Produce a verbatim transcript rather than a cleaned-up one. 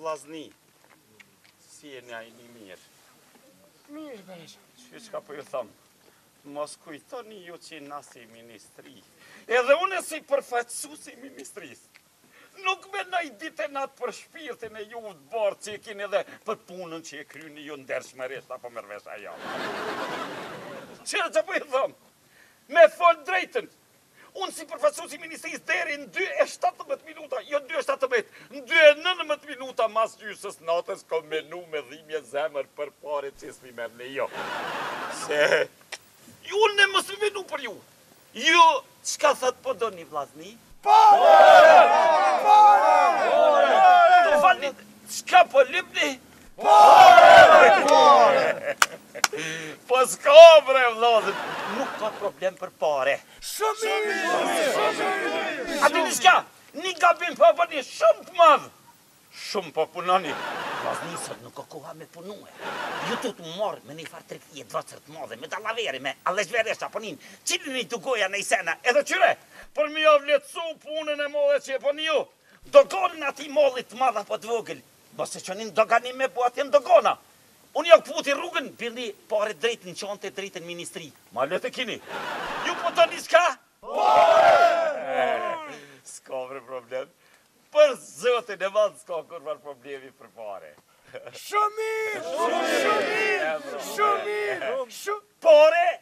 vlazni. Si e nja i një mirë. Mirë, vesh. Që që ka po ju thëmë? Mos kujtoni ju që na si ministri. Edhe une si përfaqësu si ministrisë. Nuk me nëj ditë e natë për shpirtin e ju të barë që e kini edhe për punën që e kryni ju ndershmërisht apo mërvesh ajo. Qërë që po i thëmë? Me folë drejtën. Unë si përfaqësu si ministrisë deri në dy e shtatëmbëdhjetë minuta, jo në dy e shtatëmbëdhjetë, në dy e nëntëmbëdhjetë minuta mas gjysës natës kom menu me dhimje zemër për pare që s'mi merë në jo. Se, ju në mësë mi menu për ju. Ju, qka thët po do një vlazni? Pare! Pare! Të falni, qka po lipni? Pare! Pare! Po s'ka bre vlazën, nuk ka problem për pare. Shumë mirë! A di një shka, një gabim po bëni shumë të madhë. Shumë po punoni. Vaznisët nuk o koha me punue. Ju tu të morë me një farë trekje dvacër të madhe, me dalaveri, me aleshveresha ponin, qilin një të goja në i sena, edhe qyre, për mi avletësu punën e modhe që e poni ju, dogonin ati mollit të madha po të vogël, bose që një doganim me po atjen dogona. Unë jo këputi rrugën, bili pare drejtën qante drejtën ministri. Ma letë kini. Ju po të një shka? Pare! S'ka vre problem. Për zëtën e madhë s'ka kurvar problemi për pare. Shumë mirë! Shumë mirë! Shumë mirë! Pare